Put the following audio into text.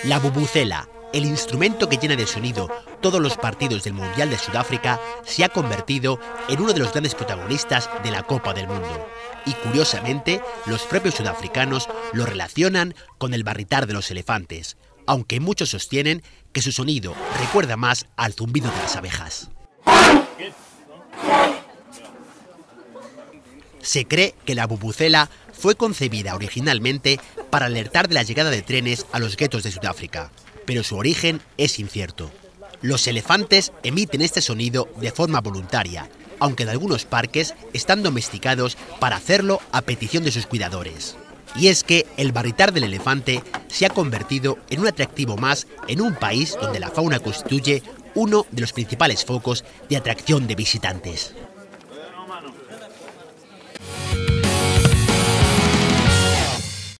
La vuvuzela, el instrumento que llena de sonido todos los partidos del Mundial de Sudáfrica, se ha convertido en uno de los grandes protagonistas de la Copa del Mundo. Y curiosamente, los propios sudafricanos lo relacionan con el barritar de los elefantes, aunque muchos sostienen que su sonido recuerda más al zumbido de las abejas. Se cree que la vuvuzela fue concebida originalmente para alertar de la llegada de trenes a los guetos de Sudáfrica, pero su origen es incierto. Los elefantes emiten este sonido de forma voluntaria, aunque en algunos parques están domesticados para hacerlo a petición de sus cuidadores. Y es que el barritar del elefante se ha convertido en un atractivo más en un país donde la fauna constituye uno de los principales focos de atracción de visitantes.